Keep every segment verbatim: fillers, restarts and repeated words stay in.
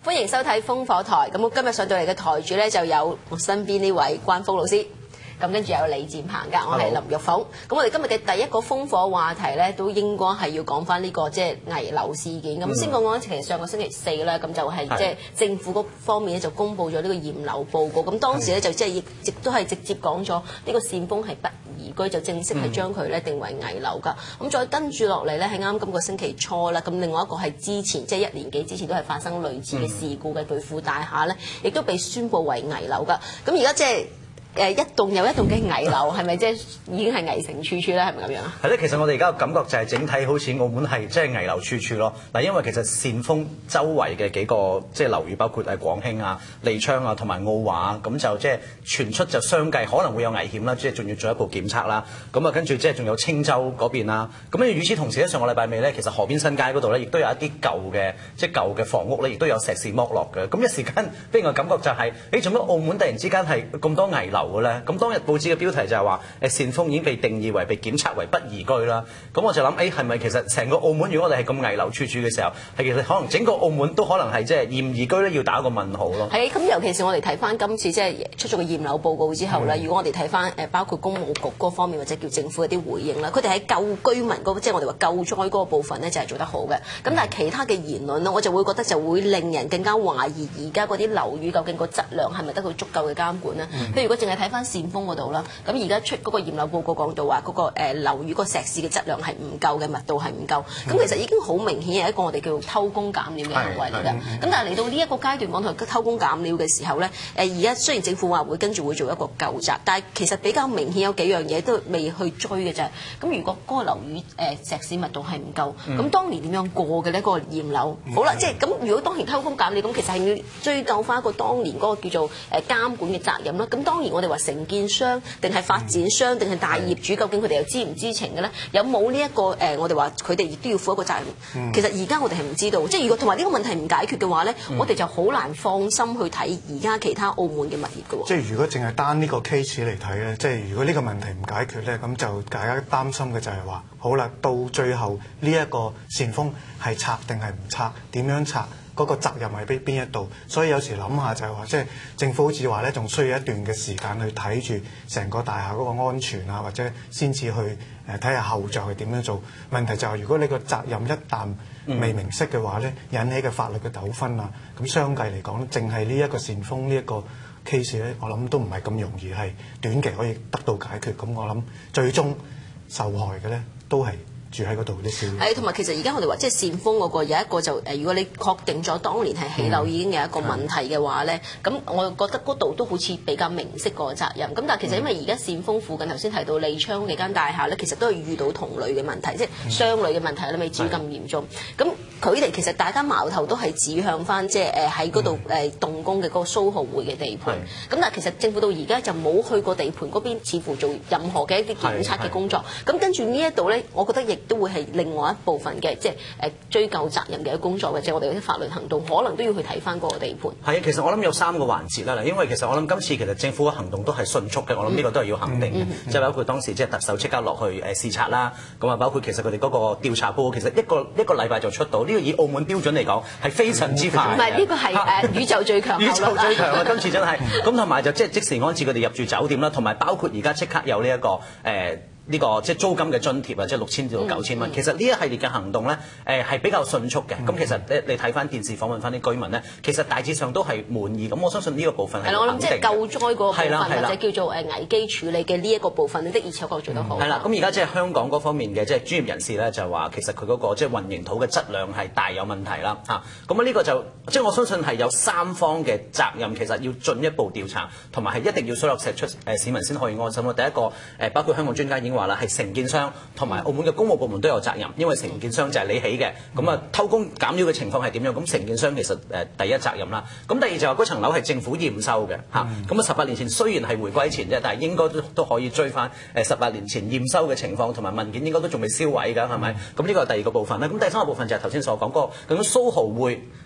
歡迎收睇烽火台。咁我今日上到嚟嘅台主咧就有我身邊呢位關福老師，咁跟住有李占鵬㗎，我係林玉鳳。咁我哋今日嘅第一個烽火話題咧，都應該係要講翻呢個即係危樓事件。咁、嗯、先講講，其實上個星期四啦，咁就係即係政府嗰方面咧就公布咗呢個驗樓報告。咁當時咧就即係亦亦都係直接講咗呢個善豐係不宜居，就正式係將佢咧定為危樓㗎。咁、嗯、再跟住落嚟咧，喺啱今個星期初啦，咁另外一個係之前即係、就是、一年幾之前都係發生類似嘅事故嘅巨富大廈咧，亦都被宣佈為危樓㗎。咁而家即係。誒一棟又一棟嘅危樓，係咪即係已經係危城處處咧？係咪咁樣啊？ 係咧，其實我哋而家嘅感覺就係整體好似澳門係即係危樓處處咯。嗱，因為其實善豐周圍嘅幾個即係樓宇，包括係廣興啊、利昌啊同埋澳華啊，咁就即係傳出就相繼可能會有危險啦，即係仲要進一步檢測啦。咁啊，跟住即係仲有青州嗰邊啦。咁跟住與此同時咧，上個禮拜尾咧，其實河邊新街嗰度咧，亦都有一啲舊嘅即係舊嘅房屋咧，亦都有石屎剝落嘅。咁一時間俾人嘅感覺就係、是，誒做乜澳門突然之間係咁多危樓嘅咧？咁當日報紙嘅標題就係話，誒善豐已經被定義為被檢測為不宜居啦。咁我就諗，誒係咪其實成個澳門，如果我哋係咁危樓處處嘅時候，係其實可能整個澳門都可能係即係驗宜居咧，要打個問號咯。係，咁尤其是我哋睇翻今次即係出咗個驗樓報告之後咧，嗯、如果我哋睇翻誒包括公務局嗰方面或者叫政府一啲回應啦，佢哋喺救居民嗰即係我哋話救災嗰個部分咧就係做得好嘅。咁、嗯、但係其他嘅言論咧，我就會覺得就會令人更加懷疑而家嗰啲樓宇究竟個質量係咪得到足夠嘅監管咧？譬、嗯、如果淨係睇翻善豐嗰度啦，咁而家出嗰個驗樓報告講到話嗰個誒樓宇個石屎嘅質量係唔夠嘅，密度係唔夠，咁、嗯、其實已經好明顯係一個我哋叫做偷工減料嘅行為嚟㗎。咁但係嚟到呢一個階段講到偷工減料嘅時候咧，誒而家雖然政府話會跟住會做一個救責，但係其實比較明顯有幾樣嘢都未去追嘅啫。咁如果嗰個樓宇誒石屎密度係唔夠，咁、嗯、當年點樣過嘅呢？嗰、嗰個驗樓、嗯、好啦，即係咁如果當年偷工減料，咁其實係要追究翻一個當年嗰個叫做誒監管嘅責任啦。咁當然我哋話承建商定係發展商定係大業主，究竟佢哋又知唔知情嘅咧？有冇呢一個誒、呃？我哋話佢哋亦都要負一個責任。嗯、其實而家我哋係唔知道，即係如果同埋呢個問題唔解決嘅話咧，嗯、我哋就好難放心去睇而家其他澳門嘅物業嘅喎。即係如果淨係單呢個 case 嚟睇咧，即係如果呢個問題唔解決咧，咁就大家擔心嘅就係話，好啦，到最後呢一個善豐係拆定係唔拆，點樣拆？嗰個責任係邊邊一度，所以有時諗下就係話，即係政府好似話咧，仲需要一段嘅時間去睇住成個大廈嗰個安全啊，或者先至去誒睇下後續係點樣做。問題就係如果你個責任一旦未明晰嘅話咧，引起嘅法律嘅糾紛啊，咁相繼嚟講咧，淨係呢一個善豐呢一個 case 咧，我諗都唔係咁容易係短期可以得到解決。咁我諗最終受害嘅咧都係住喺嗰度啲小係，同埋其實而家我哋話即係善豐嗰個有一個就誒，如果你確定咗當年係起樓已經有一個問題嘅話咧，咁、嗯、我覺得嗰度都好似比較明晰個責任。咁但係其實因為而家善豐附近頭先提到利昌幾間大廈咧，其實都係遇到同類嘅問題，即係相類嘅問題咧，未至於咁嚴重。咁佢哋其實大家矛頭都係指向翻即係誒喺嗰度誒動工嘅嗰個蘇豪匯嘅地盤。咁但係其實政府到而家就冇去過地盤嗰邊，似乎做任何嘅一啲檢測嘅工作。咁跟住呢一度咧，我覺得亦都會係另外一部分嘅，即係誒追究責任嘅工作嘅，即係我哋嗰啲法律行動，可能都要去睇翻嗰個地盤。係啊，其實我諗有三個環節啦，因為其實我諗今次其實政府嘅行動都係迅速嘅，我諗呢個都係要肯定嘅，即係、嗯嗯、包括當時即係特首即刻落去誒視察啦，咁啊包括其實佢哋嗰個調查報告，其實一個一個禮拜就出到，呢、這個以澳門標準嚟講係非常之快。唔係呢個係誒宇宙最強，宇宙最強啊！今次真係咁，同埋就即係即時安置佢哋入住酒店啦，同埋包括而家即刻有呢、這、一個誒。呃呢、這個即係租金嘅津貼啊，即係六千至到九千蚊。其實呢一系列嘅行動咧，誒、呃、係比較迅速嘅。咁、嗯、其實你你睇翻電視訪問翻啲居民咧，其實大致上都係滿意。咁我相信呢個部分係肯定嘅。係啦，我諗即係救災嗰個部分或者叫做誒危機處理嘅呢一個部分，的而且確做得好。係啦，咁而家即係香港嗰方面嘅即係專業人士咧，就話其實佢嗰個即係混凝土嘅質量係大有問題啦。嚇，咁啊呢個就即係我相信係有三方嘅責任，其實要進一步調查，同埋係一定要水落石出，誒市民先可以安心咯。第一個誒包括香港專家已經話啦，係承建商同埋澳門嘅公務部門都有責任，因為承建商就係你起嘅，咁啊偷工減料嘅情況係點樣？咁承建商其實誒第一責任啦。咁第二就係嗰層樓係政府驗收嘅嚇，咁啊十八年前雖然係回歸前啫，但係應該都都可以追翻誒十八年前驗收嘅情況，同埋文件應該都仲未銷毀㗎，係咪？咁呢個係第二個部分啦。咁第三個部分就係頭先所講嗰個咁蘇豪匯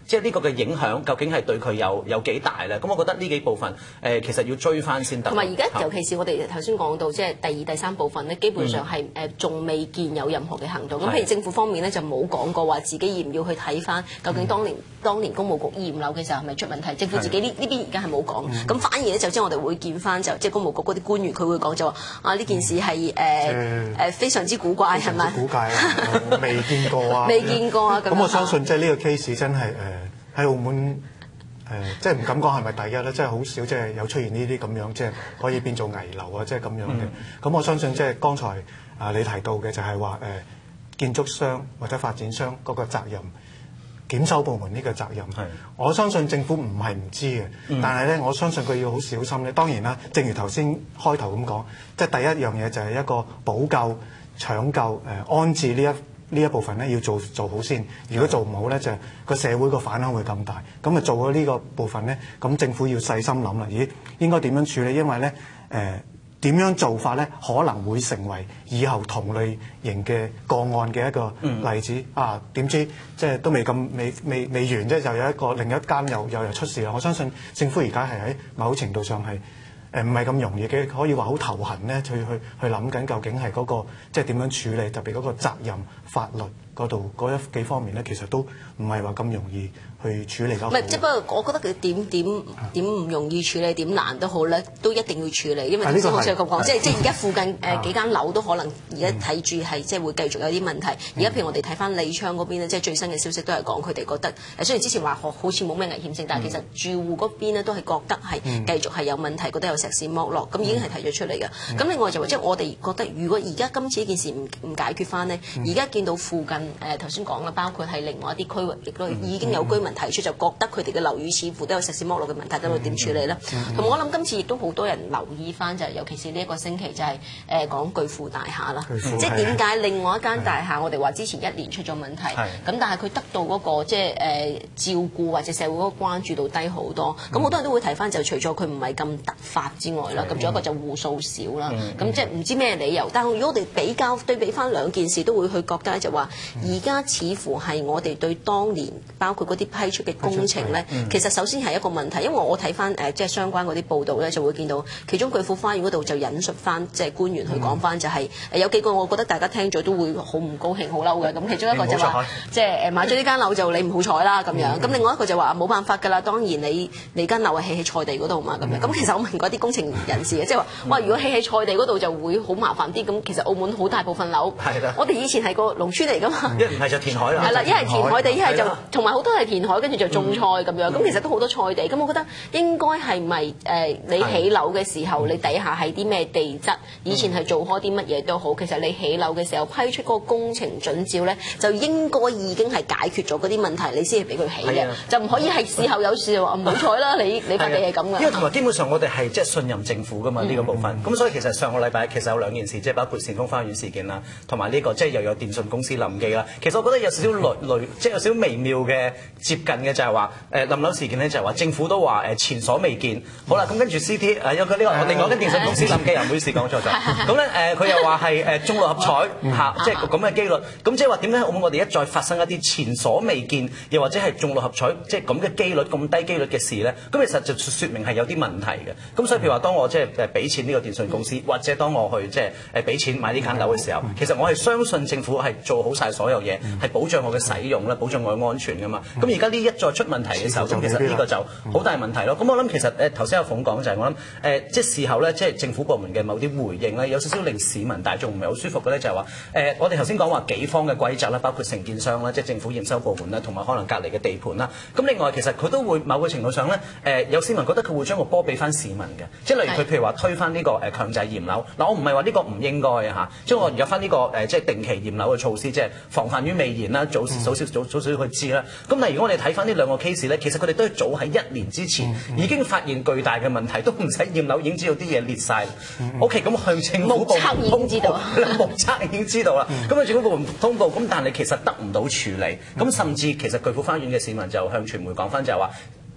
即係呢個嘅影響究竟係對佢有有幾大咧？咁我覺得呢幾部分誒、呃、其實要追翻先得。 同埋而家尤其是我哋頭先講到即係第二、第三部分咧，基本上係誒仲未見有任何嘅行動。咁、嗯、譬如政府方面咧就冇講過話自己要唔要去睇翻究竟當年、嗯、當年工務局驗樓嘅時候係咪出問題？政府自己呢呢邊而家係冇講。咁、嗯、反而咧就即係我哋會見翻就即係工務局嗰啲官員佢會講就話啊呢件事係誒誒非常之古怪係咪？ 古怪啊！未見過啊！ 未見過啊！ 咁我相信即係呢個 case 真係誒喺澳門。誒、呃，即係唔敢講係咪第一咧，即係好少即係有出現呢啲咁樣，即係可以變做危樓啊，即係咁樣嘅。咁、嗯、我相信即係剛才啊你提到嘅就係話誒建築商或者發展商嗰個責任，檢修部門呢個責任。我相信政府唔係唔知嘅、嗯，但係咧我相信佢要好小心咧。當然啦，正如頭先開頭咁講，即係第一樣嘢就係一個補救、搶救、誒、呃、安置呢一。呢一部分咧要做做好先，如果做唔好咧，就個社會個反響會更大。咁啊做咗呢個部分咧，咁政府要細心諗啦。咦，應該點樣處理？因為咧誒點樣做法咧，可能會成為以後同類型嘅個案嘅一個例子。嗯、啊，點知即係都未咁未未未完啫，就有一個另一間又又又出事啦。我相信政府而家係喺某程度上係。誒唔係咁容易嘅，可以話好頭痕咧，去去去諗緊究竟係嗰個即係點樣處理，特別嗰個責任法律嗰度嗰一幾方面咧，其實都唔係話咁容易去處理得好。唔係，即係不過我覺得佢點點點唔容易處理，點難都好咧，都一定要處理，因為頭先好似咁講，即係即係而家附近誒幾間樓都可能而家睇住係即係會繼續有啲問題。而家譬如我哋睇翻利昌嗰邊咧，即係最新嘅消息都係講佢哋覺得誒，雖然之前話好似冇咩危險性，但係其實住戶嗰邊咧都係覺得係繼續係有問題，覺得有石屎剝落，咁已經係提咗出嚟嘅。咁、嗯、另外就話即係我哋覺得，如果而家今次呢件事唔唔解決翻呢，而家見到附近誒頭先講啦，包括係另外一啲區域亦都已經有居民提出，就覺得佢哋嘅樓宇似乎都有石屎剝落嘅問題，咁會點處理呢？同、嗯嗯、我諗今次亦都好多人留意翻，就係尤其是呢一個星期就係誒講巨富大廈啦，即係點解另外一間大廈我哋話之前一年出咗問題，咁但係佢得到嗰、那個即係誒照顧或者社會嗰個關注度低好多，咁、嗯、好多人都會提翻就除咗佢唔係咁突發之外啦，咁仲有一個就戶數少啦，咁、嗯、即係唔知咩理由。但係如果我哋比較對比翻兩件事，都會去覺得就話，而家似乎係我哋對當年包括嗰啲批出嘅工程咧、嗯，其實首先係一個問題，因為我睇翻誒即係相關嗰啲報道咧，就會見到其中巨富花園嗰度就引述翻即係官員去講翻、就係，就、嗯、係有幾個我覺得大家聽咗都會好唔高興、好嬲嘅。咁其中一個就話，即係誒買咗呢間樓就你唔好彩啦咁樣。咁、嗯、另外一個就話冇辦法㗎啦，當然你你間樓係起喺菜地嗰度嘛咁樣。咁、嗯、其實我問過啲工程人士嘅，即係話哇，如果起喺菜地嗰度就會好麻煩啲。咁其實澳門好大部分樓，我哋以前係個農村嚟㗎嘛。一唔係就填海啦。係啦，一係填海地，一係就同埋好多係填海，跟住就種菜咁樣。咁、嗯、其實都好多菜地。咁我覺得應該係咪誒你起樓嘅時候，你底下係啲咩地質？以前係做開啲乜嘢都好。其實你起樓嘅時候批出嗰個工程準照咧，就應該已經係解決咗嗰啲問題，你先係俾佢起嘅，就唔可以係事後有事就話唔好彩啦。你你塊地係咁嘅。因為同埋基本上我哋係即係信任政府㗎嘛呢、嗯這個部分。咁、嗯、所以其實上個禮拜其實有兩件事，即係包括善豐花園事件啦，同埋呢個即係又有電信公司冧機啦。其實我覺得有少少類類，即係有少少微妙嘅接近嘅就係話誒冧樓事件咧，就係話政府都話誒前所未見。好啦，咁跟住 C T 誒有佢呢個另外間電信公司冧機啊，唔好意思講錯咗。咁咧誒佢又話係誒中六合彩嚇，即係咁嘅機率。咁即係話點解我我哋一再發生一啲前所未見，又或者係中六合彩即係咁嘅機率咁低機率嘅事咧？咁其實就説明係有啲問題嘅。咁所以譬如話，當我即係誒俾錢呢個電信公司，或者當我去即係誒俾錢買呢間樓嘅時候，其實我係相信政府係做好晒所有嘢，係保障我嘅使用啦，保障我嘅安全噶嘛。咁而家呢一再出問題嘅時候，咁其實呢個就好大問題咯。咁我諗其實誒頭先阿鳳講就係我諗誒即係事後咧，即係政府部門嘅某啲回應咧，有少少令市民大眾唔係好舒服嘅咧，就係話誒我哋頭先講話幾方嘅規則啦，包括承建商啦，即係政府驗收部門啦，同埋可能隔離嘅地盤啦。咁另外其實佢都會某個程度上咧誒有市民覺得佢會將個波俾翻市民嘅，即係例如佢譬如話推翻呢個誒強制驗樓嗱，我唔係話呢個唔應該啊嚇，即係我有翻呢個誒即係定期驗樓嘅措施，即係防範於未然啦，早早少早早少少去知啦。咁但係如果我哋睇翻呢兩個 case 咧，其實佢哋都係早喺一年之前已經發現巨大嘅問題，都唔使驗樓已經知道啲嘢裂晒。O.K. 咁向政府部門通報，目測已經知道，目測已經知道啦。咁啊政府部門通報，咁但係其實得唔到處理。咁甚至其實巨富花園嘅市民就向傳媒講翻就係話，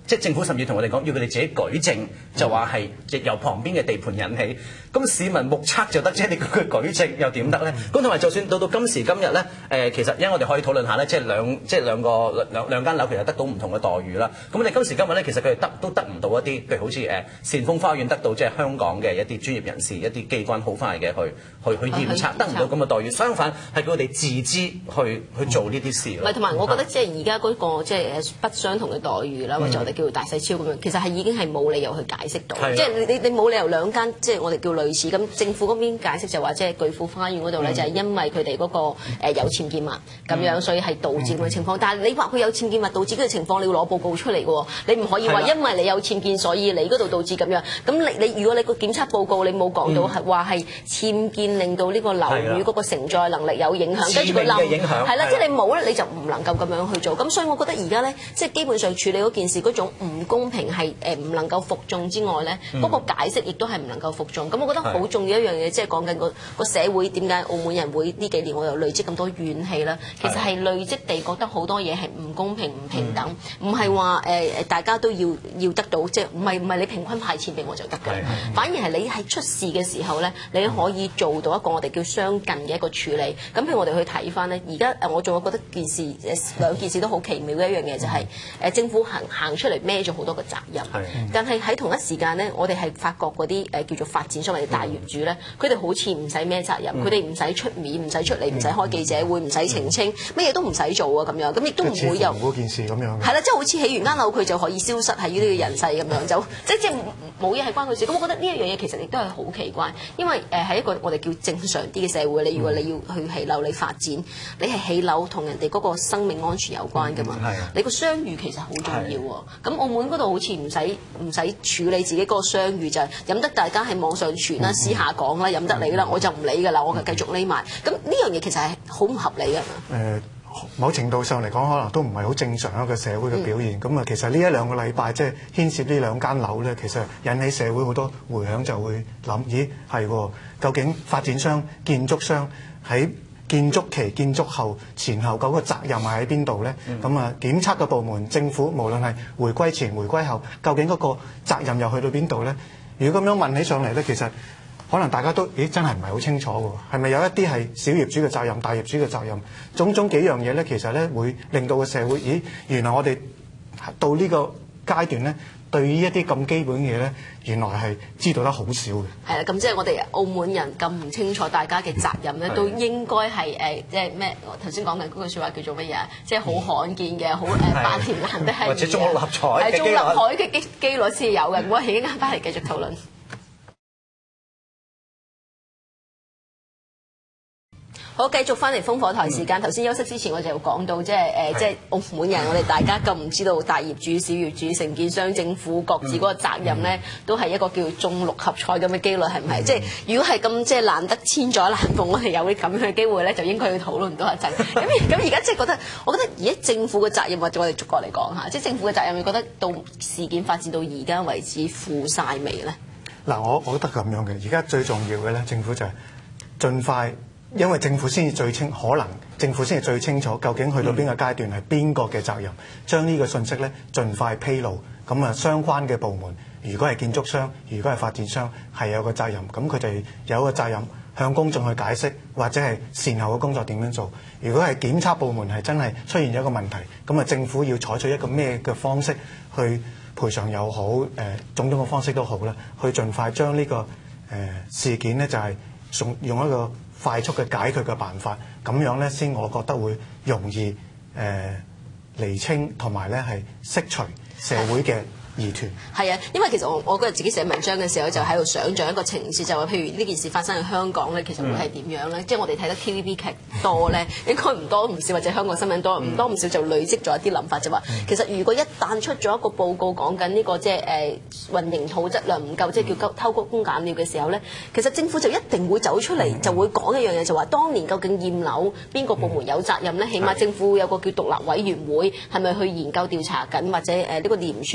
即係政府甚至同我哋講，要佢哋自己舉證，就話係由旁邊嘅地盤引起。咁市民目測就得啫，你佢舉證又點得咧？咁同埋就算到到今時今日咧，誒其實因為我哋可以討論下咧，即係兩即係兩個兩兩間樓其實得到唔同嘅待遇啦。咁我哋今時今日咧，其實佢哋得都得唔到一啲，譬如好似誒善豐花園得到即係香港嘅一啲專業人士、一啲機關好快嘅去去去驗測，得唔到咁嘅待遇。相反係佢哋自資去去做呢啲事咯。 唔係，同埋我覺得即係而家嗰個即係誒不相同嘅待遇啦，或者我哋叫做大細超咁樣，其實係已經係冇理由去解釋到，即係你你你冇理由兩間即係我哋叫類似咁，政府嗰邊解釋就話即係巨富花園嗰度咧就係因為佢哋嗰個誒有僭建物咁樣，所以係導致咁嘅情況。但係你話佢有僭建物導致呢個情況，你要攞報告出嚟嘅喎，你唔可以話因為你有僭建所以你嗰度導致咁樣。咁你你如果你個檢測報告你冇講到係話係僭建令到呢個樓宇嗰個承載能力有影響，跟住佢冧係啦，即係你冇咧你就唔能夠咁樣去做。咁所以我覺得而家咧即係基本上處理嗰件事嗰種唔公平係誒唔能夠服眾之外咧，嗰、嗯、個解釋亦都係唔能夠服眾。咁我覺得好重要一樣嘢，即係講緊個個社會點解澳門人會呢幾年我又累積咁多怨氣啦。其實係累積地覺得好多嘢係唔公平、唔平等，唔係話誒誒大家都要要得到，即係唔係唔係你平均派錢俾我就得嘅，反而係你係出事嘅時候咧，你可以做到一個我哋叫相近嘅一個處理。咁譬如我哋去睇翻咧，而家誒我仲有覺得件事誒兩件事都好奇妙嘅一樣嘢就係、是、誒政府行行出嚟孭咗好多個責任，但係喺同一時間咧，我哋係發覺嗰啲誒叫做發展商或者大業主咧，佢哋好似唔使孭責任，佢哋唔使出面，唔使出嚟，唔使開記者會，唔使澄清，乜嘢都唔使做啊咁樣，咁亦都唔會有嗰件事咁樣。 係啦，即係好似起完間樓佢就可以消失喺呢個人世咁樣，就即即係冇嘢係關佢事。咁我覺得呢一樣嘢其實亦都係好奇怪，因為誒喺一個我哋叫正常啲嘅社會，你如果你要去起樓，你發展，你係起樓同人哋嗰個生命安全有關㗎嘛，嗯、你個商譽其實好重要喎。咁澳門嗰度好似唔使唔使處理自己嗰個商譽，就係、是、飲得大家喺網上傳啦、嗯、私下講啦，飲得你啦，我就唔理㗎啦，我就繼續匿埋。咁呢樣嘢其實係好唔合理㗎嘛。 誒，某程度上嚟講，可能都唔係好正常一個社會嘅表現。咁啊、嗯，其實呢一兩個禮拜即係牽涉呢兩間樓咧，其實引起社會好多迴響，就會諗：咦，係喎，究竟發展商、建築商喺建築期、建築後前後嗰個責任係喺邊度咧？咁啊、嗯，檢測嘅部門、政府無論係回歸前、回歸後，究竟嗰個責任又去到邊度咧？如果咁樣問起上嚟咧，其實可能大家都咦真係唔係好清楚喎，係咪有一啲係小業主嘅責任、大業主嘅責任？種種幾樣嘢咧，其實咧會令到個社會，咦原來我哋到呢個階段咧，對於一啲咁基本嘅嘢咧，原來係知道得好少嘅。係啦，咁即係我哋澳門人咁唔清楚大家嘅責任咧，都應該係誒，即係咩？我頭先講緊嗰句説話叫做乜嘢？即係好罕見嘅，好誒百年難得係或者中六合彩嘅中六合彩嘅機機率先有嘅。我哋依家翻嚟繼續討論。好，繼續翻嚟烽火台時間。頭先休息之前，我就講到即係誒，即係澳門人，我哋大家咁唔知道大業主、小業主、承建商、政府各自嗰個責任咧，都係一個叫中六合彩咁嘅機率，係唔係？即係如果係咁，即係難得千載難逢，我哋有啲咁樣嘅機會咧，就應該要討論多一陣。咁咁而家即係覺得，我覺得而家政府嘅責任，或者我哋逐個嚟講下，即係政府嘅責任，你覺得到事件發展到而家為止負晒未咧？ 嗱，我我覺得咁樣嘅，而家最重要嘅咧，政府就係盡快。因為政府先至最清，可能政府先至最清楚究竟去到邊個階段係邊個嘅責任，將呢個信息咧盡快披露。咁啊，相關嘅部門，如果係建築商，如果係發展商，係有個責任，咁佢哋有個責任向公眾去解釋，或者係善後嘅工作點樣做。如果係檢測部門係真係出現咗一個問題，咁啊政府要採取一個咩嘅方式去賠償又好，誒、呃、種種嘅方式都好啦，去盡快將呢、這個誒、呃、事件咧就係、是、用用一個快速嘅解決嘅辦法，咁樣咧先，我覺得會容易誒、呃、釐清同埋咧係釋除社會嘅疑團。係啊，因為其實我我嗰日自己寫文章嘅時候，就喺度想像一個情節，就話譬如呢件事發生喺香港咧，其實會係點樣咧？嗯、即係我哋睇得 T V B 劇多咧，應該唔多唔少，或者香港新聞多唔、嗯、多唔少，就累積咗一啲諗法，就話、嗯、其實如果一旦出咗一個報告講緊呢個即係誒混凝土質量唔夠，即係叫偷工減料嘅時候咧，其實政府就一定會走出嚟，嗯、就會講一樣嘢，就話當年究竟驗樓邊個部門有責任咧？嗯、起碼政府有個叫獨立委員會，係咪去研究調查緊，或者誒呢個廉署佢係會去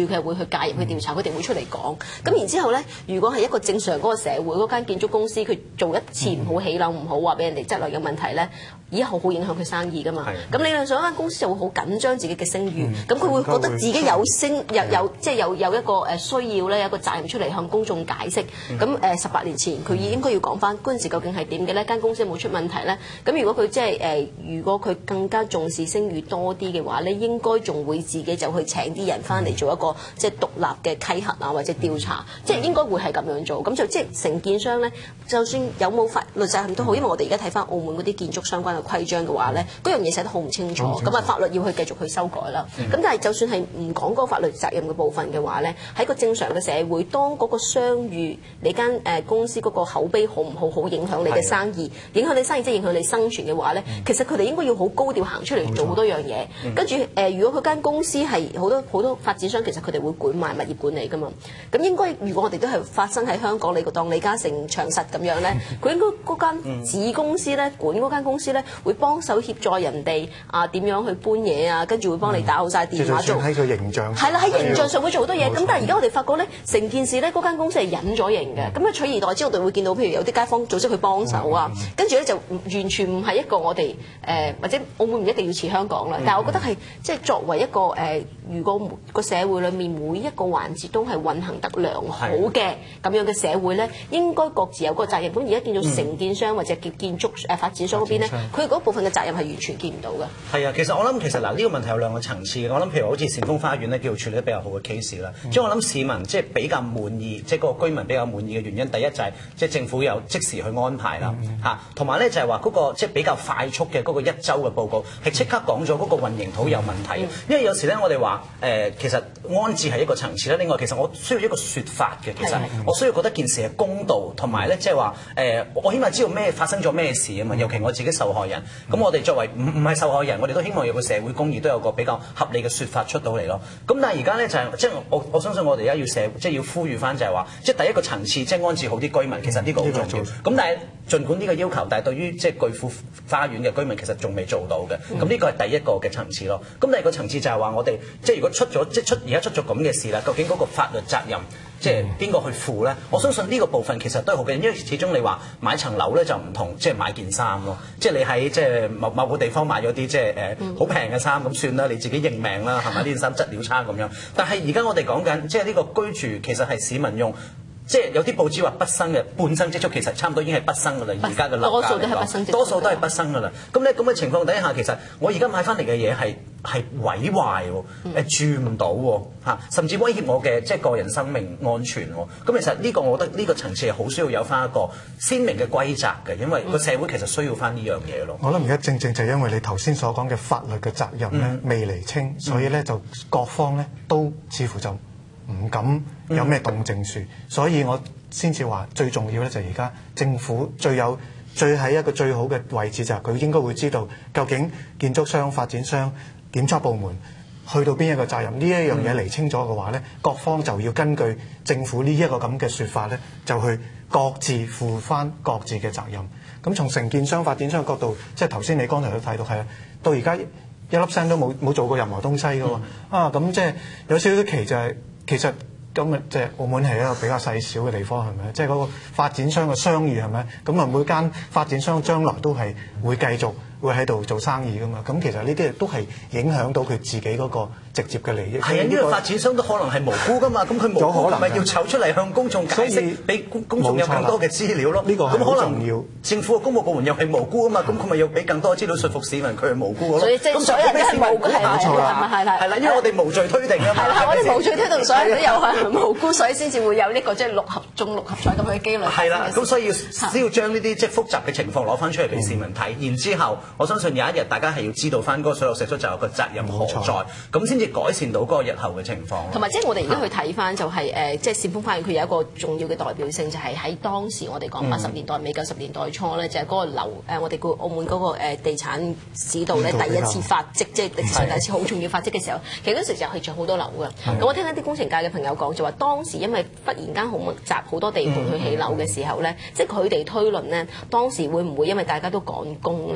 介入去調查，佢哋會出嚟講。咁然之後咧，如果係一個正常嗰個社會，嗰間建築公司佢做一次唔好起樓唔好話俾人哋質量有問題咧，以後好影響佢生意㗎嘛。咁理論上間公司就會好緊張自己嘅聲譽，咁佢會覺得自己有聲有有即係有有一個誒需要咧，有一個責任出嚟向公眾解釋。咁誒十八年前佢應該要講翻嗰陣時究竟係點嘅咧？間公司有冇出問題咧？咁如果佢即係誒，如果佢更加重視聲譽多啲嘅話咧，應該仲會自己就去請啲人翻嚟做一個即係獨立嘅稽核啊，或者調查，即係應該會係咁樣做。咁就即係承建商咧，就算有冇法律責任都好，因為我哋而家睇翻澳門嗰啲建築相關嘅規章嘅話咧，嗰樣嘢寫得好唔清楚，咁啊法律要去繼續去修改啦。咁、嗯、但係就算係唔講嗰個法律責任嘅部分嘅話咧，喺個正常嘅社會，當嗰個商譽你間誒公司嗰個口碑好唔好，好影響你嘅生意，影響你生意即係影響你生存嘅話咧，嗯、其實佢哋應該要好高調行出嚟做好多樣嘢。跟住誒，如果佢間公司係好多好多發展商，其實佢哋會管埋物業管理㗎嘛。咁應該如果我哋都係發生喺香港，你當李嘉誠長實咁樣咧，佢應該嗰間子公司咧，管嗰間公司咧，會幫手協助人哋啊點樣去搬嘢啊，跟住會幫你打好晒電話做。喺個形象係啦，喺形象上會做好多嘢。咁但係而家我哋發覺咧，成件事咧嗰間公司係隱咗形嘅。咁啊取而代之，我哋會見到譬如有啲街坊組織去幫手啊，跟住咧就完全唔係一個我哋誒、呃、或者澳門唔一定要似香港啦。但係我覺得係即係作為一個誒、呃，如果個社會裏面每一個環節都係運行得良好嘅咁樣嘅社會咧，應該各自有個責任。咁而家見到承建商或者建建築誒發展商嗰邊咧，佢嗰部分嘅責任係完全見唔到嘅。係啊，其實我諗其實嗱呢、這個問題有兩個層次嘅。我諗譬如好似善豐花園咧，叫做處理得比較好嘅 case 啦。即係、嗯、我諗市民即係比較滿意，即係嗰個居民比較滿意嘅原因，第一就係即係政府有即時去安排啦嚇，同埋咧就係話嗰個即係比較快速嘅嗰個一週嘅報告，係即刻講咗嗰個混凝土有問題。嗯、因為有時咧我哋話誒其實安置係一個層次啦，另外其實我需要一個説法嘅，其實我需要覺得件事係公道，同埋咧即係話誒我起碼知道咩發生咗咩事啊嘛，尤其我自己受害人，咁、嗯、我哋作為唔唔係受害人，我哋都希望有個社會公義，都有個比較合理嘅説法出到嚟咯。咁但係而家咧就係即係我我相信我哋而家要社即係要呼籲翻就係話，即係第一個層次即係安置好啲居民，其實呢個好重要。咁但係儘管呢個要求，但係對於即係巨富花園嘅居民其實仲未做到嘅。咁呢個係第一個嘅層次咯。咁第二個層次就係話我哋即係如果出咗即係出而家出咗咁嘅事啦，究竟嗰個法律責任即係邊個去負咧？我相信呢個部分其實都係好緊，因為始終你話買層樓咧就唔同，即係買件衫咯。即係你喺即係某某個地方買咗啲即係誒好平嘅衫咁算啦，你自己認命啦，係咪？呢件衫質料差咁樣。但係而家我哋講緊即係呢個居住其實係市民用。即係有啲報紙話畢生嘅半生積蓄，其實差唔多已經係畢生㗎啦。而家嘅樓價多數都係畢生積蓄，多數都係畢生㗎啦。咁咧咁嘅情況底下，其實我而家買翻嚟嘅嘢係係毀壞喎，誒住唔到喎嚇，甚至威脅我嘅即係個人生命安全喎。咁其實呢個我覺得呢個層次係好需要有翻一個鮮明嘅歸責嘅，因為個社會其實需要翻呢樣嘢咯。我諗而家正正就係因為你頭先所講嘅法律嘅責任咧、嗯、未釐清，所以咧就各方咧都似乎就唔敢有咩動靜樹，嗯、所以我先至話最重要咧就係而家政府最有最喺一個最好嘅位置，就係佢應該會知道究竟建築商、發展商、檢測部門去到邊一個責任，呢一樣嘢釐清咗嘅話咧，嗯、各方就要根據政府呢一個咁嘅説法咧，就去各自負翻各自嘅責任。咁從承建商、發展商嘅角度，即係頭先你剛才都睇到係啊，到而家一粒聲都冇冇做過任何東西嘅喎，嗯、啊咁即係有少少奇就係、是。其實今日即係澳門係一個比較細小嘅地方，係咪？即係嗰個發展商嘅商譽係咪？咁啊每間發展商將來都係會繼續會喺度做生意㗎嘛。咁其實呢啲都係影響到佢自己嗰個直接嘅利益。係啊，因為發展商都可能係無辜㗎嘛。咁佢無辜咪要籌出嚟向公眾解釋，俾公公眾有更多嘅資料咯。呢個係好重要。政府嘅公務部門又係無辜啊嘛。咁佢咪要俾更多資料說服市民佢係無辜咯。所以即係所有人都係無辜，係冇錯啦。係啦，係啦，因為我哋無罪推定啊嘛。係啦，我哋無罪推定，所有人都有係無辜，所以先至會有呢個即係六合中六合彩咁嘅機率。係啦，咁所以要只要將呢啲即係複雜嘅情況攞翻出嚟俾市民睇，然之後我相信有一日大家係要知道翻嗰個水落石出就有個責任何在，咁先至改善到嗰個日後嘅情況。同埋即係我哋而家去睇翻就係誒，即係善豐花園佢有一個重要嘅代表性，就係喺當時我哋講八十年代尾九十年代初咧，就係嗰個樓誒，我哋叫澳門嗰個誒地產市道咧第一次發跡，即係歷史上第一次好重要發跡嘅時候，其實嗰時就係著好多樓㗎。咁我聽緊啲工程界嘅朋友講就話，當時因為忽然間好密集好多地盤去起樓嘅時候咧，即係佢哋推論咧，當時會唔會因為大家都趕工咧，跟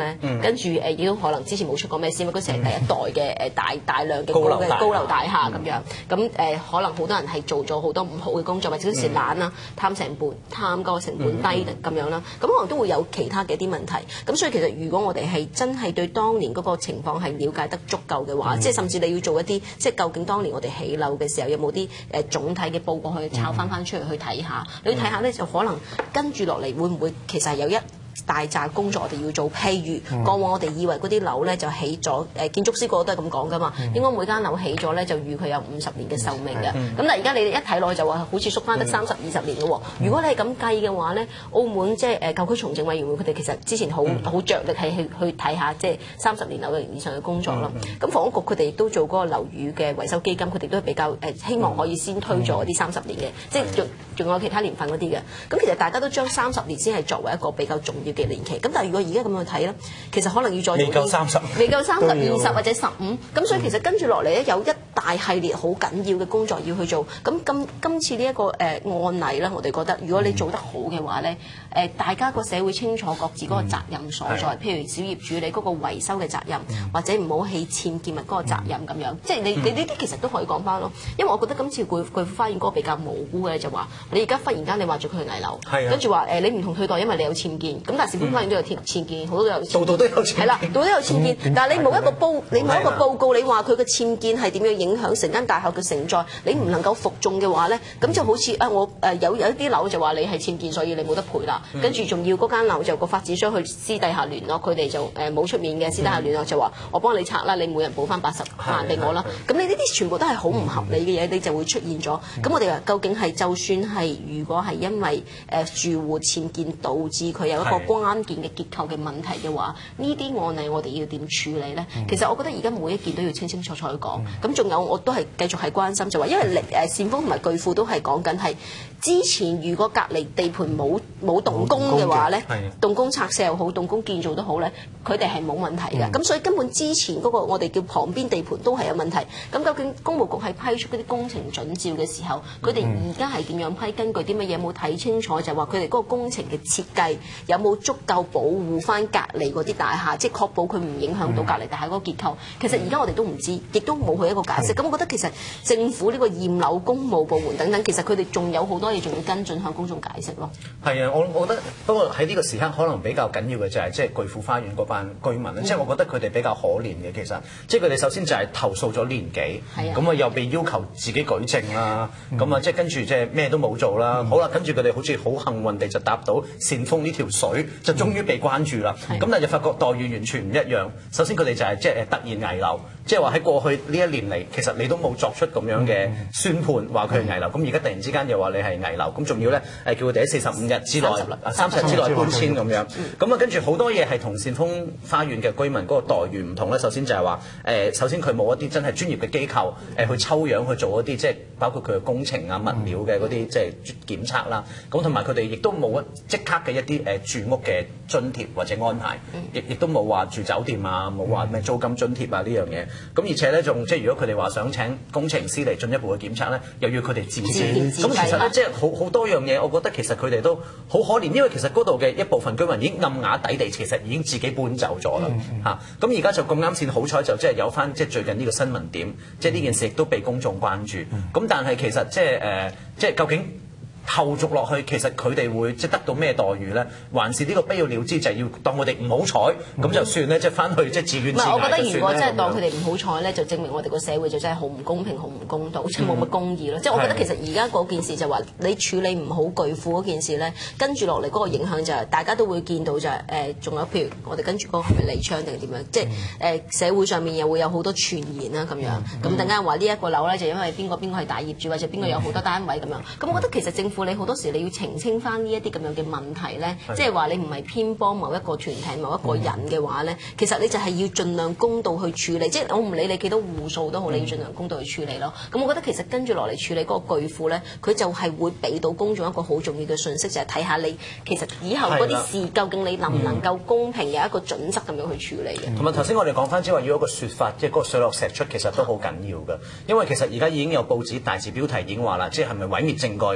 跟住誒亦都可能之前冇出過咩先，嗰時係第一代嘅誒大大量嘅高嘅高樓大廈咁樣，咁誒可能好多人係做咗好多唔好嘅工作，或者嗰時懶啦、貪成本、貪嗰個成本低咁樣啦，咁可能都會有其他嘅一啲問題。咁所以其實如果我哋係真係對當年嗰個情況係了解得足夠嘅話，即係甚至你要做一啲即係究竟當年我哋起樓嘅時候有冇啲誒總體嘅報告去抄翻翻出嚟去睇下，你睇下咧就可能跟住落嚟會唔會其實係有一大扎工作我哋要做，譬如過往我哋以為嗰啲樓咧就起咗，誒建築師個個都係咁講噶嘛，應該每間樓起咗咧就預佢有五十年嘅壽命嘅。咁但係而家你哋一睇落去就話好似縮翻得三十二十年咯喎。如果你係咁計嘅話咧，澳門即係誒舊區重整委員會佢哋其實之前好好着力係去去睇下即係三十年樓齡以上嘅工作啦。咁房屋局佢哋亦都做嗰個樓宇嘅維修基金，佢哋都係比較誒希望可以先推咗啲三十年嘅，即係仲仲有其他年份嗰啲嘅。咁其實大家都將三十年先係作為一個比較重要嘅年期。咁但係如果而家咁樣睇咧，其實可能要再未夠三十， 未夠三十、二十或者十五。咁所以其實跟住落嚟咧，有一大系列好緊要嘅工作要去做。咁今今次呢、這、一個誒、呃、案例咧，我哋覺得如果你做得好嘅話咧，誒、呃、大家個社會清楚各自嗰個責任所在，嗯、譬如小業主你嗰個維修嘅責任，嗯、或者唔好起僭建物嗰個責任咁樣，嗯、即係你你呢啲其實都可以講翻咯。因為我覺得今次貴貴婦花園嗰個比較模糊嘅就話，你而家忽然間你話咗佢係危樓，跟住話誒你唔同退代，因為你有僭建。咁但係市府花園都有僭僭建，好多都有，度度都有僭建，係啦，度度都有僭建。嗯、但係你冇一個報，你冇一個報告，你話佢嘅僭建係點樣影響成間大廈嘅承載，你唔能夠服眾嘅話咧，咁就好似啊我誒有有一啲樓就話你係僭建，所以你冇得賠啦。跟住仲要嗰間樓就個發展商去私底下聯絡，佢哋就誒冇出面嘅私底下聯絡就話我幫你拆啦，你每人補翻八十萬俾我啦。咁你呢啲全部都係好唔合理嘅嘢，你就會出現咗。咁、嗯、我哋話究竟係就算係如果係因為誒住戶僭建導致佢有一個關鍵嘅結構嘅問題嘅話，呢啲案例我哋要點處理咧？嗯、其實我覺得而家每一件都要清清楚楚去講。咁仲、嗯、有我都係繼續係關心就話，因為誒善豐同埋巨富都係講緊係之前如果隔離地盤冇冇動工嘅話咧，動工拆卸又好，動工建造都好咧，佢哋係冇問題嘅。咁、嗯、所以根本之前嗰個我哋叫旁邊地盤都係有問題。咁究竟工務局係批出嗰啲工程準照嘅時候，佢哋而家係點樣批？根據啲乜嘢？有冇睇清楚？就係話佢哋嗰個工程嘅設計有冇足夠保護翻隔離嗰啲大廈，即係確保佢唔影響到隔離大廈嗰個結構。其實而家我哋都唔知，亦都冇佢一個解釋。咁我覺得其實政府呢個驗樓工務部門等等，其實佢哋仲有好多嘢仲要跟進向公眾解釋咯。係啊，我我覺得不過喺呢個時刻可能比較緊要嘅就係即係巨富花園嗰班居民咧，即係、嗯、我覺得佢哋比較可憐嘅其實，即係佢哋首先就係投訴咗年幾，咁啊又被要求自己舉證啦，咁啊即係跟住即係咩都冇做啦。嗯、好啦，跟住佢哋好似好幸運地就搭到善豐呢條水，就終於被關注啦。咁、嗯、但係就發覺待遇完全唔一樣。首先佢哋就係即係突然危樓，即係話喺過去呢一年嚟，其實你都冇作出咁樣嘅宣判，話佢係危樓。咁而家突然之間又話你係危樓，咁仲要咧誒叫佢哋喺四十五日之內、三十日之內搬遷咁樣。咁啊跟住好多嘢係同善豐花園嘅居民嗰個待遇唔同咧。首先就係話誒，首先佢冇一啲真係專業嘅機構誒去抽樣去做一啲即係包括佢嘅工程啊、物料嘅嗰啲即係檢測啦。咁同埋佢哋亦都冇一即刻嘅一啲誒住屋嘅津貼或者安排，亦亦都冇話住酒店啊，冇話咩租金津貼啊呢樣嘢。咁而且咧仲即係如果佢哋話想請工程師嚟進一步嘅檢測咧，又要佢哋自資。咁其實咧即係好好多樣嘢，我覺得其實佢哋都好可憐，因為其實嗰度嘅一部分居民已經暗啞底地，其實已經自己搬走咗啦嚇。咁而家就咁啱先好彩就即係有翻即係最近呢個新聞點，即係呢件事亦都被公眾關注。咁但係其實即係誒，即係究竟後續落去，其實佢哋會即係得到咩待遇咧？還是呢個不了了之，就係要當佢哋唔好彩咁就算咧，即係翻去即係自怨自艾就算咧。唔係，我覺得如果真係當佢哋唔好彩咧，就證明我哋個社會就真係好唔公平、好唔公道，即係冇乜公義咯。即係我覺得其實而家嗰件事就話你處理唔好巨富嗰件事咧，跟住落嚟嗰個影響就係大家都會見到就係誒，仲有譬如我哋跟住嗰個係咪利昌定係點樣？即係誒社會上面又會有好多傳言啦咁樣。咁陣間話呢一個樓咧就因為邊個邊個係大業主，或者邊個有好多單位咁樣。咁我覺得其實政府你好多時你要澄清翻呢一啲咁樣嘅問題咧，即係話你唔係偏幫某一個團體、某一個人嘅話咧，其實你就係要盡量公道去處理。即係我唔理你幾多戶數都好，你要盡量公道去處理咯。咁我覺得其實跟住落嚟處理嗰個巨富咧，佢就係會俾到公眾一個好重要嘅訊息，就係睇下你其實以後嗰啲事究竟你能唔能夠公平有一個準則咁樣去處理嘅。同埋頭先我哋講翻即係話要一個説法，即係嗰個水落石出，其實都好緊要㗎。因為其實而家已經有報紙大字標題已經話啦，即係係咪毀滅證據，即係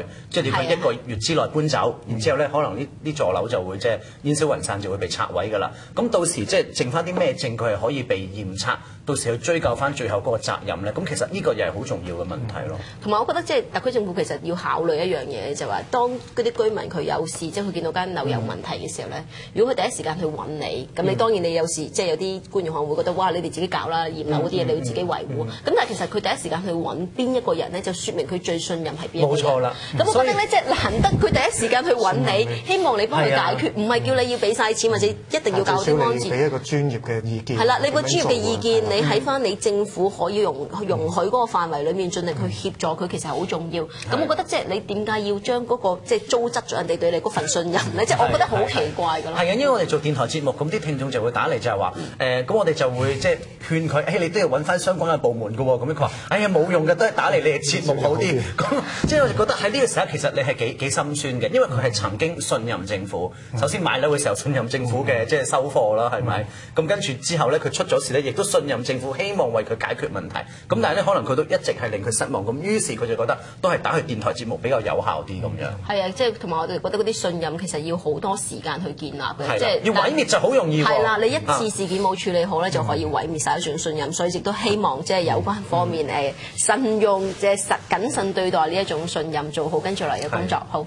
係要佢一個月之內搬走，然之後咧可能呢啲座樓就會即係煙消雲散，就會被拆毀㗎啦。咁到時即係剩翻啲咩證據係可以被驗測，到時去追究翻最後嗰個責任咧？咁其實呢個又係好重要嘅問題咯。 同埋我覺得即係特區政府其實要考慮一樣嘢，就話當嗰啲居民佢有事，即係佢見到間樓有問題嘅時候咧，如果佢第一時間去揾你，咁你當然你有時即係有啲官員可能會覺得哇，你哋自己搞啦，驗樓嗰啲嘢你要自己維護。咁但係其實佢第一時間去揾邊一個人咧，就説明佢最信任係邊一個人。冇錯啦。咁我覺得咧，即係難得佢第一時間去揾你，希望你幫佢解決，唔係叫你要俾晒錢或者一定要搞啲安置。 俾一個專業嘅意見。係啦，你個專業嘅意見，你喺翻你政府可以容容許嗰個範圍裡面盡力去協助佢，其實係好重要。咁我覺得即係你點解要將嗰個即係糟質咗人哋對你嗰份信任咧？即係我覺得好奇怪㗎啦。 係啊，因為我哋做電台節目，咁啲聽眾就會打嚟就係話誒，咁我哋就會即係勸佢，誒你都要揾翻相關嘅部門㗎喎。咁樣佢話：哎呀冇用嘅，都係打嚟你哋節目好啲。咁即係我哋覺得喺呢個時候其實你係幾幾心酸嘅，因為佢係曾經信任政府。首先買樓嘅時候信任政府嘅即係收貨啦，係咪？咁跟住之後咧，佢出咗事咧，亦都信任政府，希望為佢解決問題。咁但係咧，可能佢都一直係令佢失望。咁於是佢就覺得都係打去電台節目比較有效啲咁樣。係啊，即係同埋我哋覺得嗰啲信任其實要好多時間去建立嘅，即係要毀滅就好容易喎。 係啦，你一次事件冇處理好咧，就可以毀滅晒一種信任。所以亦都希望即係有關方面誒慎用即係實謹慎對待呢一種信任，做好跟住嚟嘅工作。好。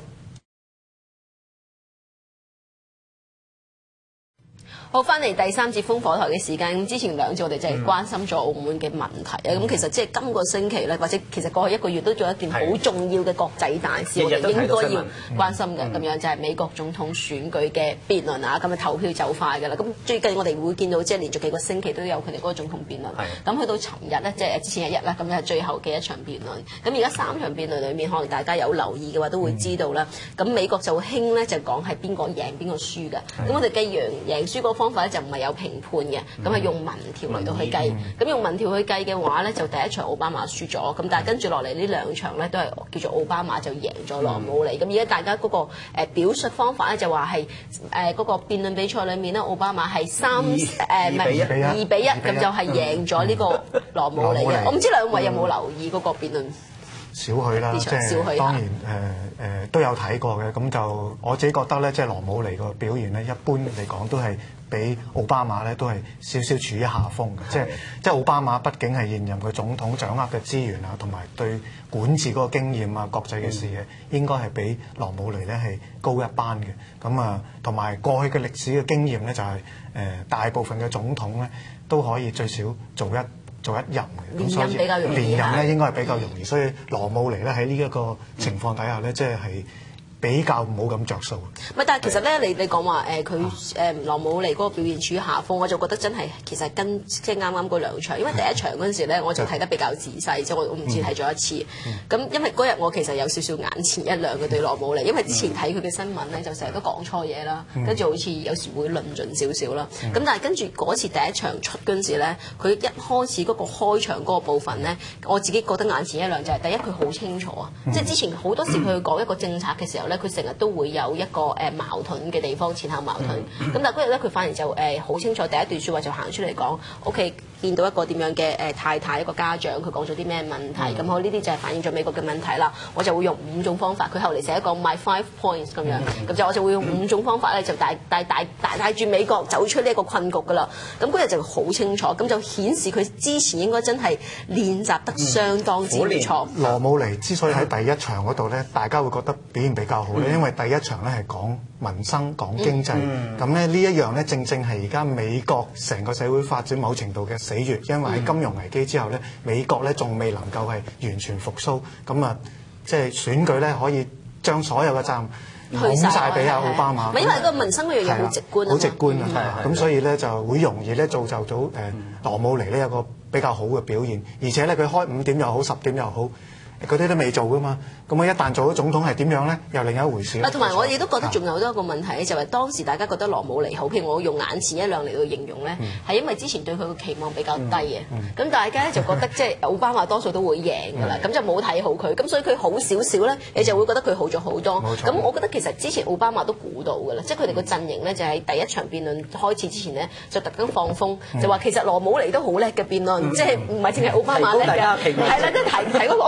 好，翻嚟第三節烽火台嘅時間。咁之前兩節我哋就係關心咗澳門嘅問題啊。咁、嗯、其實即係今個星期咧，或者其實過去一個月都做一件好重要嘅國際大事，我哋應該要關心嘅。咁、嗯、樣就係美國總統選舉嘅辯論啊。咁啊投票就快㗎啦。咁最近我哋會見到即係連續幾個星期都有佢哋嗰個總統辯論。咁去到尋日咧，即係之前一日啦，咁就係最後嘅一場辯論。咁而家三場辯論裏面，可能大家有留意嘅話都會知道啦。咁、嗯、美國就興咧就講係邊個贏邊個輸㗎。咁我哋計贏贏輸嗰方法咧就唔係有評判嘅，咁係用民調嚟到去計。咁用民調去計嘅話咧，就第一場奧巴馬輸咗，咁但係跟住落嚟呢兩場咧都係叫做奧巴馬就贏咗羅姆尼。咁而家大家嗰個誒表述方法咧就話係誒嗰個辯論比賽裡面咧，奧巴馬係三誒唔係二比一，咁就係贏咗呢個羅姆尼嘅。我唔知兩位有冇留意嗰個辯論？ 少許啦，即係當然誒誒、呃呃、都有睇過嘅。咁就我自己覺得咧，即係羅姆尼個表現咧，一般嚟講都係比奧巴馬咧都係少少處於下風嘅。即係即係奧巴馬畢竟係現任嘅總統，掌握嘅資源啊，同埋對管治嗰個經驗啊、國際嘅事嘅，嗯、應該係比羅姆尼咧係高一班嘅。咁啊，同埋過去嘅歷史嘅經驗咧，就係、是、誒、呃、大部分嘅總統咧都可以最少做一做一任嘅，咁所以連任咧應該係比較容易，所以羅姆尼咧喺呢一個情況底下咧，即係係比較冇咁着數。 唔係，但係其實咧，你你講話誒佢誒羅姆尼嗰個表現處於下風，我就覺得真係其實跟即係啱啱嗰兩場，因為第一場嗰陣時咧，我就睇得比較仔細，即係我我唔止睇咗一次。咁、嗯、因為嗰日我其實有少少眼前一亮嘅對羅姆尼，因為之前睇佢嘅新聞咧，就成日都講錯嘢啦，跟住、嗯、好似有時會論盡少少啦。咁、嗯、但係跟住嗰次第一場出嗰陣時咧，佢一開始嗰個開場嗰個部分咧，我自己覺得眼前一亮就係、是、第一佢好清楚啊，嗯、即係之前好多時佢講一個政策嘅時候咧，佢成日都會有一個誒矛盾嘅地方，前後矛盾。咁、嗯、但係嗰日咧，佢反而就誒好、呃、清楚，第一段説話就行出嚟講 ，OK， 見到一個點樣嘅誒、呃、太太，一個家長，佢講咗啲咩問題，咁、嗯、我呢啲就係反映咗美國嘅問題啦。我就會用五種方法，佢後嚟寫一個 My Five Points 咁樣，咁、嗯、就我就會用五種方法咧，就帶帶帶帶帶住美國走出呢一個困局噶啦。咁嗰日就好清楚，咁就顯示佢之前應該真係練習得相當之唔錯。 羅、嗯、姆尼之所以喺第一場嗰度咧，大家會覺得表現比較好咧，嗯、因為第一場咧係講民生、講經濟，咁咧、嗯、呢一樣咧正正係而家美國成個社會發展某程度嘅死穴，因為喺金融危機之後咧，美國咧仲未能夠係完全復甦，咁啊即係選舉咧可以將所有嘅責任攬曬俾阿奧巴馬。 唔係因為個民生嗰樣嘢好直觀啊， 好直觀啊，咁所以咧就會容易咧造就到誒羅姆尼呢有個比較好嘅表現，而且咧佢開五點又好，十點又好。嗰啲都未做噶嘛，咁啊一旦做咗總統係點樣咧？又另一回事。 同埋我亦都覺得仲有多一個問題咧，就係當時大家覺得羅姆尼好，譬如我用眼前一亮嚟到形容咧，係、嗯、因為之前對佢嘅期望比較低嘅，咁、嗯嗯、大家咧就覺得即係奧巴馬多數都會贏㗎啦，咁、嗯、就冇睇好佢，咁所以佢好少少咧，你就會覺得佢好咗好多。咁、嗯、我覺得其實之前奧巴馬都估到㗎啦，即係佢哋個陣營咧就喺第一場辯論開始之前咧就特登放風，嗯、就話其實羅姆尼都好叻嘅辯論，即係唔係淨係奧巴馬叻㗎，係啦，即係提提嗰個我一直覺得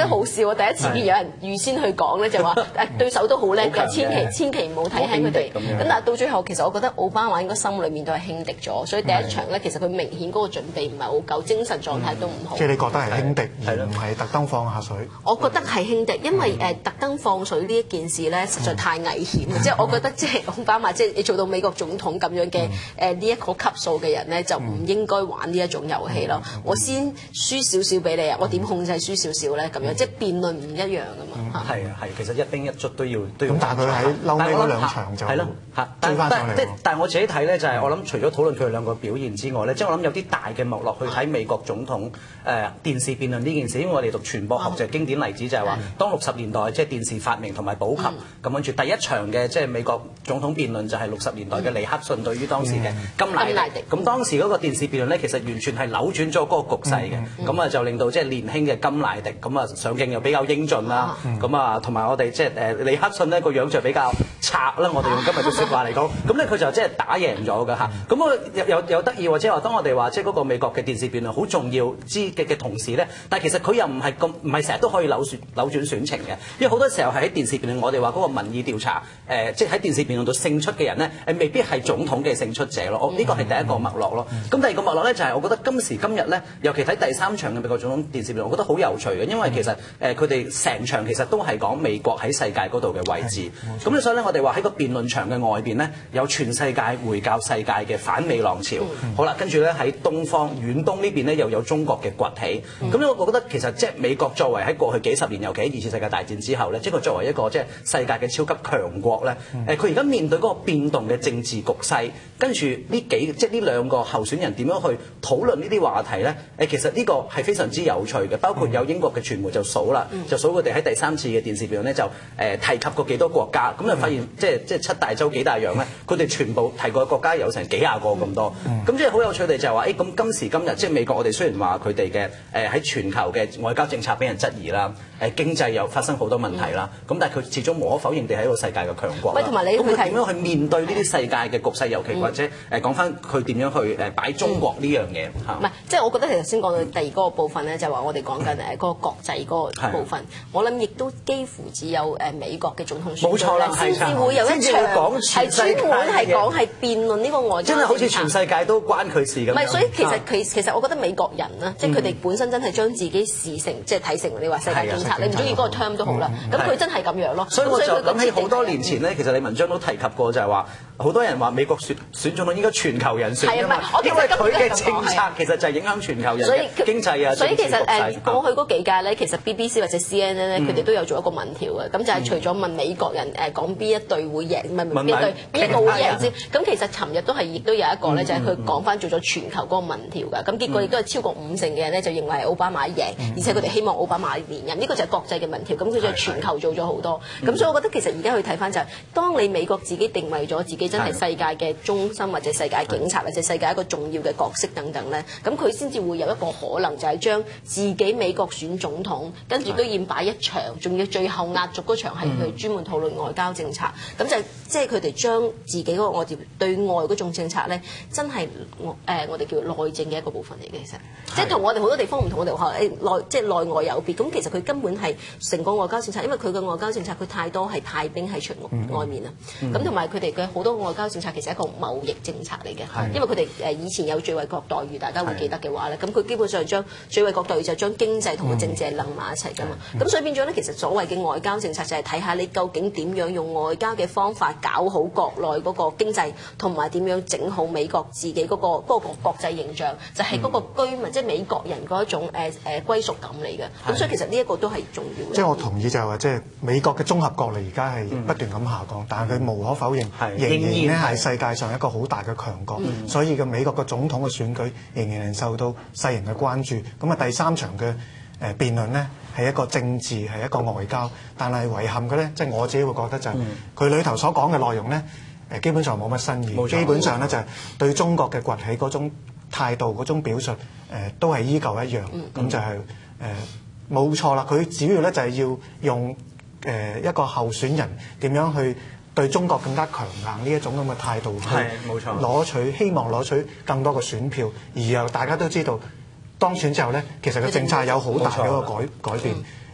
好笑，我第一次見有人預先去講咧，就話誒對手都好叻嘅，千祈千祈唔好睇輕佢哋。咁但係到最後，其實我覺得奧巴馬應該心裏面都係輕敵咗，所以第一場咧，其實佢明顯嗰個準備唔係好夠，精神狀態都唔好。 即係你覺得係輕敵，而唔係特登放下水？ 我覺得係輕敵，因為誒特登放水呢一件事咧，實在太危險。即係我覺得即係奧巴馬，即係你做到美國總統咁樣嘅誒呢一個級數嘅人咧，就唔應該玩呢一種遊戲咯。我先輸少少俾你啊，我點控制輸少少咧？咁樣即係辯論唔一樣噶嘛。 係啊係，其實一兵一卒都要都要。 咁但係佢喺嬲尾嗰兩場就係咯嚇， 追翻上嚟。 即係但係我自己睇咧，就係我諗除咗討論佢哋兩個表現之外咧，即係我諗有啲大嘅脈絡去睇美國總統誒電視辯論呢件事，因為我哋讀傳播學就係經典例子，就係話當六十年代即係電視發明同埋普及，咁跟住第一場嘅即係美國總統辯論就係六十年代嘅尼克遜對於當時嘅甘迺迪。咁當時嗰個電視辯論咧，其實完全係扭轉咗嗰個局勢嘅，咁啊就令到即係年輕嘅甘迺迪咁啊上鏡又比較英俊啦，咁啊同埋我哋即係誒尼克遜呢個樣就比較賊啦，我哋用今日嘅説話嚟講，咁咧佢就即係打贏咗㗎嚇。咁我又又又得意或者話當我哋話即係嗰個美國嘅電視辯論好重要之嘅嘅同時咧，但係其實佢又唔係咁唔係成日都可以扭轉扭轉選情嘅，因為好多時候係喺電視辯論，我哋話嗰個民意調查誒，即係喺電視辯論度勝出嘅人咧，誒未必係總統嘅勝出者咯。我呢個係第一個脈絡咯。咁第二個脈絡咧就係我覺得今時今日咧，尤其睇第三場嘅美國總統電視辯論，我覺得好有趣嘅，因為其實誒佢哋成場其實都係講美國喺世界嗰度嘅位置。咁所以咧，我哋話喺個辯論場嘅外邊咧，有全世界回教世界嘅反美浪潮。嗯、好啦，跟住咧喺東方遠東呢邊咧又有中國嘅崛起。咁咧、嗯，我覺得其實即係美國作為喺過去幾十年，尤其喺二次世界大戰之後咧，即係佢作為一個即係世界嘅超級強國咧，誒佢而家面對嗰個變動嘅政治局勢，跟住呢幾即係呢兩個候選人點樣去討論呢啲話題咧？誒其實呢個係非常之有趣嘅，包括有英國嘅傳媒就數啦，嗯、就數佢哋喺第三次嘅電視辯論咧就誒、呃、提及過幾多國家，咁就發現、嗯、即係即係七大洲幾大洋咧，佢哋全部提過嘅國家有成幾廿個咁多，咁、嗯、即係好有趣地就係話誒咁今時今日即係美國，我哋雖然話佢哋嘅誒喺全球嘅外交政策俾人質疑啦，誒經濟又發生好多問題啦，咁、嗯、但係佢始終無可否認地係一個世界嘅強國啦。咁佢點樣去面對呢啲世界嘅局勢，尤其、嗯、或者誒講翻佢點樣去誒擺中國呢樣嘢嚇？唔係、 嗯，即係我覺得其實先講到第二嗰個部分咧，就係話我哋講緊誒嗰個國際嗰個部分，嗯、我諗亦都幾乎只有誒美國嘅總統選舉咧，先至會有一場係專門係講係辯論呢個外交， 真係好似全世界都關佢事咁。唔係， 所以其實其其實我覺得美國人啦，即係佢哋本身真係將自己視成即係睇成你話世界警察，你唔中意嗰個 term 都好啦。咁佢真係咁樣咯。 所以我就諗起好多年前咧，其實你文章都提及過，就係話好多人話美國選選總統應該全球人選㗎嘛，因為佢嘅政策其實就係影響全球人嘅經濟啊。 所以其實誒過去嗰幾屆咧，其實 B B C 或者 C N N 咧，佢哋都有做一個民調嘅，咁就係除咗問美國人誒講邊一隊會贏，唔係邊一隊邊一個會贏先。咁其實尋日都係亦都有一個咧，就係佢講翻做咗全球嗰個民調㗎。咁結果亦都係超過五成嘅人咧就認為係奧巴馬贏，而且佢哋希望奧巴馬連任。呢個就係國際嘅民調，咁佢就係全球做咗好多。咁所以我覺得其實而家去睇翻就係，當你美國自己定位咗自己真係世界嘅中心或者世界警察或者世界一個重要嘅角色等等咧，咁佢先至會有一個可能就係將自己美國選總統，跟住都要擺一場，仲要最後壓軸嗰場係去專門討論外交政策。咁就即係佢哋將自己嗰個我哋對外嗰種政策咧，真係我誒我哋叫內政嘅一個部分嚟嘅。其實即係同我哋好多地方唔同，我哋話誒內即係內外有別。咁其實佢根本係成個外交政策，因為佢嘅外交政策佢太多係派兵喺出外面啊。咁同埋佢哋嘅好多外交政策其實係一個貿易政策嚟嘅，嗯、因為佢哋誒以前有最惠國待遇，大家會記得嘅話咧，咁佢、嗯、基本上將最惠國待遇就將經濟同個政治係楞埋一齊㗎嘛。咁、嗯、所以變咗咧，其實所謂嘅外交政策就係睇下你究竟點樣用外交嘅方法搞好國內嗰個經濟，同埋點樣整好美國自己嗰、嗰個嗰、嗰個國際形象，就係、是、嗰個居民、嗯、即係美國人嗰一種誒誒、呃、歸屬感嚟嘅。咁、嗯、所以其實呢一個都係重要嘅。即係我同意就係話，即係美國嘅綜合國力而家係不斷咁下降，嗯、但係佢無可否認，嗯、仍然咧係世界上一個好大嘅強國，嗯、所以嘅美國嘅總統嘅選舉仍然係受到世人嘅關注。咁啊，第三場嘅誒辯論呢，係一個政治，係一個外交，但係遺憾嘅咧，即係我自己會覺得就係佢裏頭所講嘅內容咧，誒基本上冇乜新意，錯基本上咧就係對中國嘅崛起嗰種態度、嗰種表述，誒都係依舊一樣。咁、嗯、就係誒冇錯啦，佢主要咧就係要用誒一個候選人點樣去對中國更加強硬呢一種咁嘅態度，係冇錯，攞取希望攞取更多嘅選票，而又大家都知道當選之後咧，其實個政策有好大嘅一個改改變。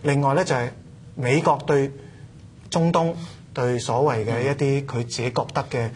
另外咧就係美國對中東對所謂嘅一啲佢自己覺得嘅誒誒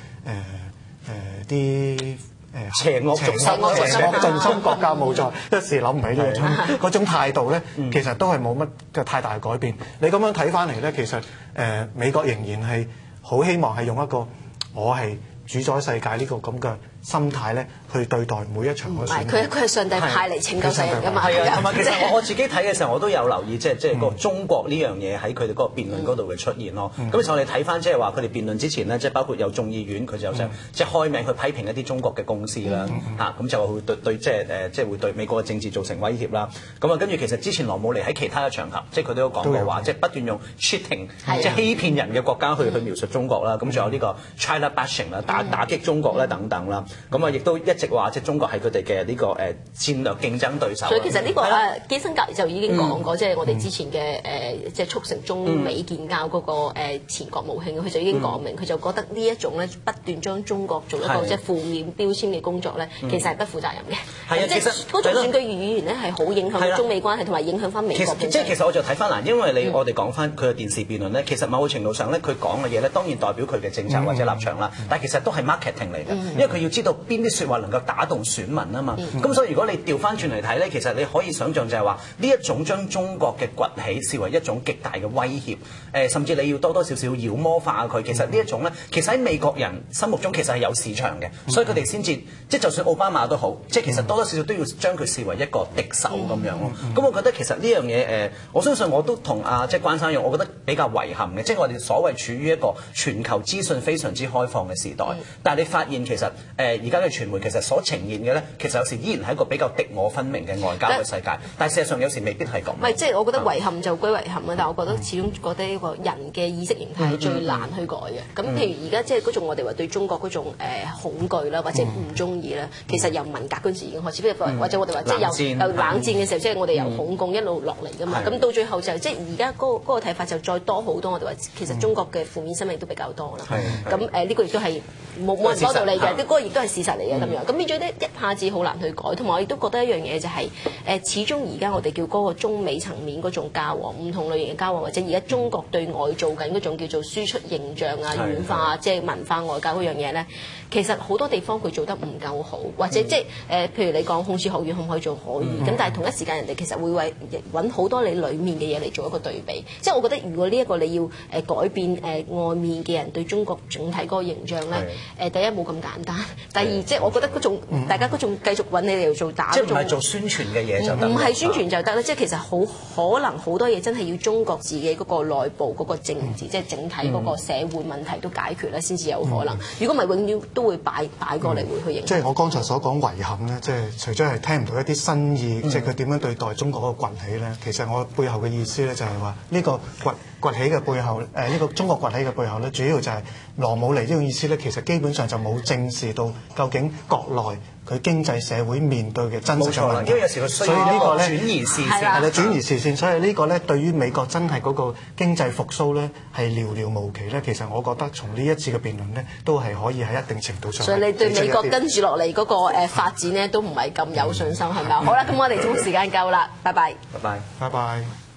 啲誒邪惡邪邪惡邪惡盡心國家冇錯，一時諗唔起呢種嗰種態度咧，其實都係冇乜嘅太大改變。你咁樣睇翻嚟咧，其實誒、呃、美國仍然係好希望係用一個我係主宰世界呢個咁嘅心態咧，去對待每一場嘅選舉。 唔係佢佢係上帝派嚟拯救世人㗎嘛。 係啊，同埋其實我我自己睇嘅時候，我都有留意，即係即係個中國呢樣嘢喺佢哋嗰個辯論嗰度嘅出現咯。咁、嗯、其實我哋睇翻即係話佢哋辯論之前咧，即係包括有眾議院佢就有想、嗯、即係開名去批評一啲中國嘅公司啦，嚇咁、嗯啊、就會對對即係誒即係會對美國嘅政治造成威脅啦。咁啊跟住其實之前羅姆尼喺其他嘅場合，即係佢都有講過話，即係不斷用 cheating 即係欺騙人嘅國家去、嗯、去描述中國啦。咁仲有呢個 China bashing 啦，打打擊中國咧等等啦。咁啊亦都一直話即係中國係佢哋嘅呢個誒戰略競爭對手。所以其實呢個誒基辛格就已經講過，即係我哋之前嘅誒即係促成中美建交嗰個誒前國務卿，佢就已經講明，佢就覺得呢一種咧不斷將中國做一個即係負面標籤嘅工作咧，其實係不負責任嘅。係啊，其實嗰種選舉語言咧係好影響中美關係，同埋影響翻美國。即係其實我就睇翻嗱，因為你我哋講翻佢嘅電視辯論咧，其實某個程度上咧，佢講嘅嘢咧當然代表佢嘅政策或者立場啦，但係其實都係 marketing 嚟嘅，因為佢要知道邊啲説話能夠打動選民啊嘛。咁所以如果你調翻轉嚟睇咧，其實你可以想象就係話呢一種將中國嘅崛起視為一種極大嘅威脅，誒甚至你要多多少少妖魔化佢。其實呢一種咧，其實喺美國人心目中其實係有市場嘅，所以佢哋先至即係就算奧巴馬都好，即係其實多多少少都要將佢視為一個敵手咁樣咯。咁我覺得其實呢樣嘢誒，我相信我都同阿即係關生一樣，我覺得比較遺憾嘅，即係我哋所謂處於一個全球資訊非常之開放嘅時代，但係你發現其實誒而家嘅傳媒其實所呈現嘅咧，其實有時依然係一個比較敵我分明嘅外交嘅世界，但係事實上有時未必係咁。唔係，即係我覺得遺憾就歸遺憾啦，但係我覺得始終覺得呢個人嘅意識形態係最難去改嘅。咁譬如而家即係嗰種我哋話對中國嗰種誒恐懼啦，或者唔中意啦，其實由文革嗰陣時已經開始，或者我哋話即係由由冷戰嘅時候，即係我哋由恐共一路落嚟㗎嘛。咁到最後就即係而家嗰個嗰個睇法就再多好多。我哋話其實中國嘅負面新聞都比較多啦。咁誒呢個亦都係冇冇人幫到你嘅，呢個亦都係事實嚟嘅咁樣。咁變咗咧一下子好難去改，同埋我亦都覺得一樣嘢就係、是、誒、呃，始終而家我哋叫嗰個中美層面嗰種交往，唔同類型嘅交往，或者而家中國對外做緊嗰種叫做輸出形象啊、軟化即係文化外交嗰樣嘢咧，其實好多地方佢做得唔夠好，或者即係誒，譬如你講孔子學院可唔可以做可以？咁、嗯、但係同一時間人哋其實會為揾好多你裡面嘅嘢嚟做一個對比，即係我覺得如果呢一個你要誒改變誒、呃、外面嘅人對中國整體嗰個形象咧，誒、呃、第一冇咁簡單，第二即係我覺得嗰種、嗯、大家嗰種繼續揾你哋做打，即係唔係做宣傳嘅嘢就得，唔係宣傳就得啦。即係其實好可能好多嘢真係要中國自己嗰個內部嗰個政治，嗯、即係整體嗰個社會問題都解決咧，先至有可能。嗯、如果唔係，永遠都會擺擺過嚟會去影響。即係我剛才所講遺憾咧，即係除咗係聽唔到一啲新意，嗯、即係佢點樣對待中國嗰個崛起咧，其實我背後嘅意思咧就係話呢個崛崛起嘅背後，誒、呃、呢、呢個中國崛起嘅背後咧，主要就係羅姆尼呢種意思咧，其實基本上就冇正視到究竟國內佢經濟社會面對嘅真實嘅問題，因為有時佢需要呢個咧轉移視線，係啦轉移視線，所以呢個咧對於美國真係嗰個經濟復甦咧係寥寥無期咧。其實我覺得從呢一次嘅辯論咧，都係可以喺一定程度上。所以你對美國跟住落嚟嗰個誒發展咧，都唔係咁有信心係咪啊？好啦，咁我哋節目時間夠啦，拜拜，拜拜，拜拜。